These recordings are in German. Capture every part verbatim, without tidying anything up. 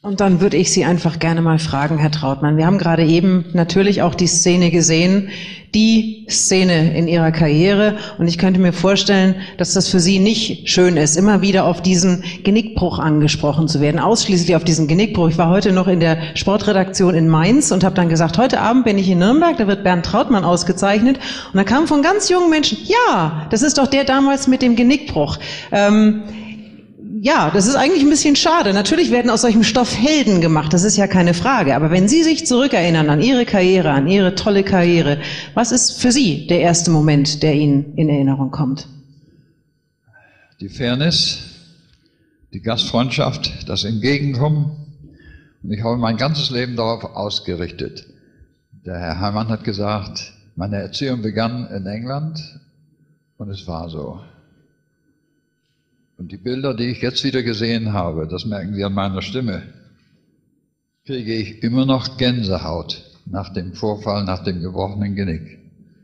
Und dann würde ich Sie einfach gerne mal fragen, Herr Trautmann. Wir haben gerade eben natürlich auch die Szene gesehen, die Szene in Ihrer Karriere. Und ich könnte mir vorstellen, dass das für Sie nicht schön ist, immer wieder auf diesen Genickbruch angesprochen zu werden, ausschließlich auf diesen Genickbruch. Ich war heute noch in der Sportredaktion in Mainz und habe dann gesagt, heute Abend bin ich in Nürnberg, da wird Bernd Trautmann ausgezeichnet. Und da kam von ganz jungen Menschen, ja, das ist doch der damals mit dem Genickbruch. Ähm, Ja, das ist eigentlich ein bisschen schade. Natürlich werden aus solchem Stoff Helden gemacht, das ist ja keine Frage. Aber wenn Sie sich zurückerinnern an Ihre Karriere, an Ihre tolle Karriere, was ist für Sie der erste Moment, der Ihnen in Erinnerung kommt? Die Fairness, die Gastfreundschaft, das Entgegenkommen. Und ich habe mein ganzes Leben darauf ausgerichtet. Der Herr Heimann hat gesagt, meine Erziehung begann in England und es war so. Und die Bilder, die ich jetzt wieder gesehen habe, das merken Sie an meiner Stimme, kriege ich immer noch Gänsehaut nach dem Vorfall, nach dem gebrochenen Genick.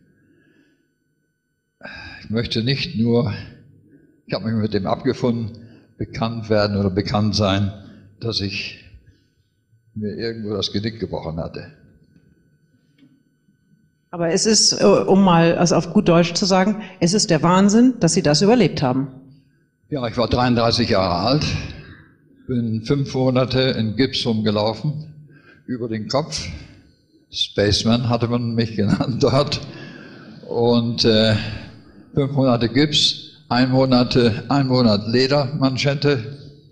Ich möchte nicht nur, ich habe mich mit dem abgefunden, bekannt werden oder bekannt sein, dass ich mir irgendwo das Genick gebrochen hatte. Aber es ist, um mal also auf gut Deutsch zu sagen, es ist der Wahnsinn, dass Sie das überlebt haben. Ja, ich war dreiunddreißig Jahre alt, bin fünf Monate in Gips rumgelaufen, über den Kopf. Spaceman hatte man mich genannt dort. Und äh, fünf Monate Gips, ein Monat, ein Monat Ledermanschette,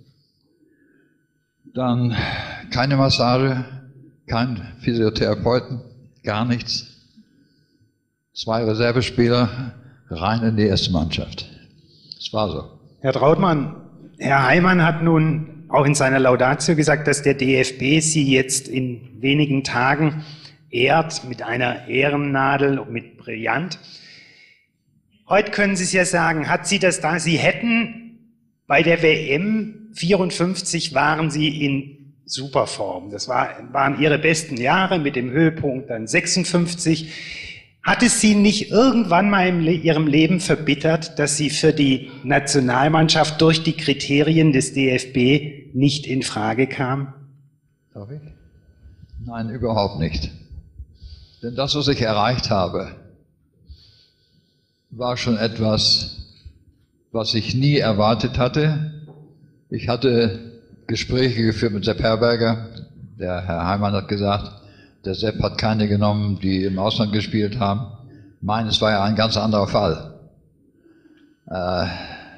dann keine Massage, kein Physiotherapeuten, gar nichts. Zwei Reservespieler, rein in die erste Mannschaft. Das war so. Herr Trautmann, Herr Heimann hat nun auch in seiner Laudatio gesagt, dass der D F B Sie jetzt in wenigen Tagen ehrt mit einer Ehrennadel und mit Brillant. Heute können Sie es ja sagen, hat Sie das da, Sie hätten bei der W M vierundfünfzig waren Sie in Superform. Das war, waren Ihre besten Jahre mit dem Höhepunkt dann sechsundfünfzig. Hat es Sie nicht irgendwann mal in Ihrem Leben verbittert, dass Sie für die Nationalmannschaft durch die Kriterien des D F B nicht in Frage kamen? Darf ich? Nein, überhaupt nicht. Denn das, was ich erreicht habe, war schon etwas, was ich nie erwartet hatte. Ich hatte Gespräche geführt mit Sepp Herberger. Der Herr Heimann hat gesagt, der Sepp hat keine genommen, die im Ausland gespielt haben. Meines war ja ein ganz anderer Fall. Äh,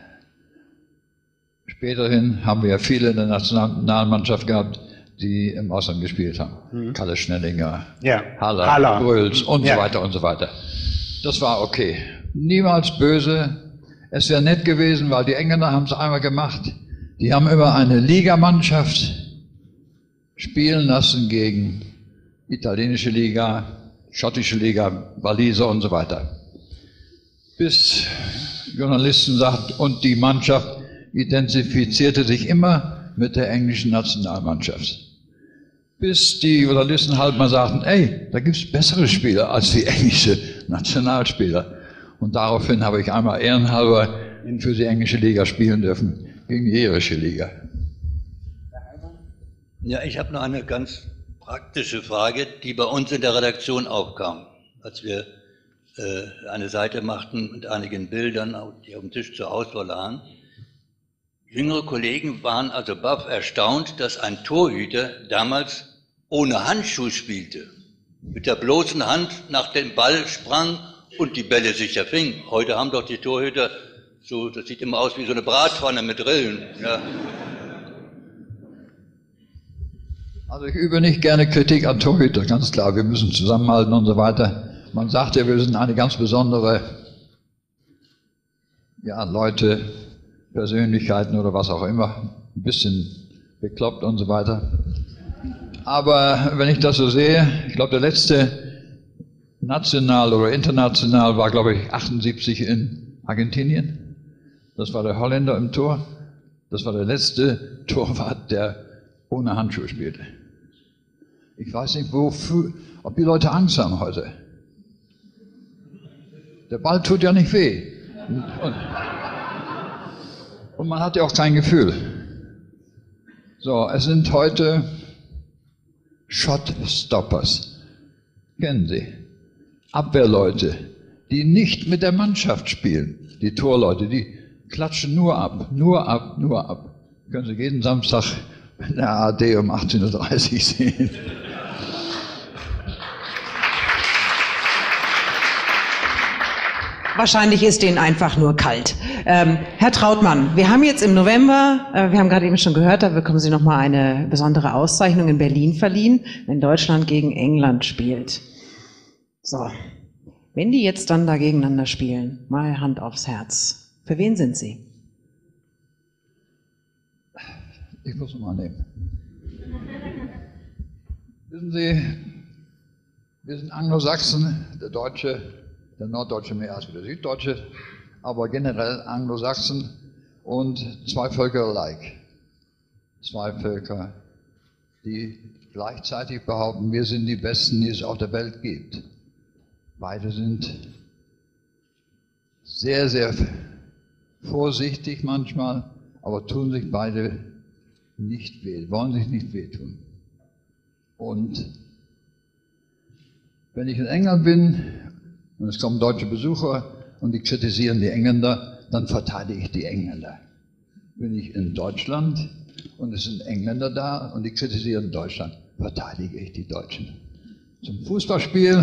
späterhin haben wir ja viele in der Nationalmannschaft gehabt, die im Ausland gespielt haben. Mhm. Kalle Schnellinger, ja. Haller, Haller, Brüls und ja. so weiter und so weiter. Das war okay. Niemals böse. Es wäre nett gewesen, weil die Engländer haben es einmal gemacht. Die haben immer eine Ligamannschaft spielen lassen gegen italienische Liga, schottische Liga, Waliser und so weiter. Bis Journalisten sagten, und die Mannschaft identifizierte sich immer mit der englischen Nationalmannschaft. Bis die Journalisten halt mal sagten, ey, da gibt es bessere Spieler als die englische Nationalspieler. Und daraufhin habe ich einmal ehrenhalber für die englische Liga spielen dürfen, gegen die irische Liga. Ja, ich habe noch eine ganz praktische Frage, die bei uns in der Redaktion auch kam, als wir äh, eine Seite machten mit einigen Bildern, die auf dem Tisch zur Auswahl lagen. Jüngere Kollegen waren also baff erstaunt, dass ein Torhüter damals ohne Handschuh spielte, mit der bloßen Hand nach dem Ball sprang und die Bälle sicher fing. Heute haben doch die Torhüter so, das sieht immer aus wie so eine Bratpfanne mit Rillen. Ja. Also ich übe nicht gerne Kritik an Torhüter, ganz klar, wir müssen zusammenhalten und so weiter. Man sagt ja, wir sind eine ganz besondere, ja, Leute, Persönlichkeiten oder was auch immer, ein bisschen bekloppt und so weiter. Aber wenn ich das so sehe, ich glaube, der letzte national oder international war, glaube ich, achtundsiebzig in Argentinien. Das war der Holländer im Tor. Das war der letzte Torwart, der ohne Handschuhe spielte. Ich weiß nicht, wofür, ob die Leute Angst haben heute. Der Ball tut ja nicht weh. Und, und man hat ja auch kein Gefühl. So, es sind heute Shotstoppers. Kennen Sie? Abwehrleute, die nicht mit der Mannschaft spielen. Die Torleute, die klatschen nur ab, nur ab, nur ab. Können Sie jeden Samstag in der A R D um achtzehn Uhr dreißig sehen. Wahrscheinlich ist denen einfach nur kalt. Ähm, Herr Trautmann, wir haben jetzt im November, äh, wir haben gerade eben schon gehört, da bekommen Sie nochmal eine besondere Auszeichnung in Berlin verliehen, wenn Deutschland gegen England spielt. So, wenn die jetzt dann da gegeneinander spielen, mal Hand aufs Herz. Für wen sind Sie? Ich muss mal nehmen. Wissen Sie, wir sind Anglosachsen, der Deutsche, der Norddeutsche mehr als der Süddeutsche, aber generell Anglosachsen und zwei Völker alike. Zwei Völker, die gleichzeitig behaupten, wir sind die Besten, die es auf der Welt gibt. Beide sind sehr, sehr vorsichtig manchmal, aber tun sich beide nicht weh, wollen sich nicht wehtun. Und wenn ich in England bin und es kommen deutsche Besucher und die kritisieren die Engländer, dann verteidige ich die Engländer. Bin ich in Deutschland und es sind Engländer da und die kritisieren Deutschland, verteidige ich die Deutschen. Zum Fußballspiel,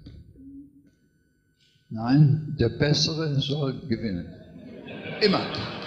nein, der Bessere soll gewinnen. Immer.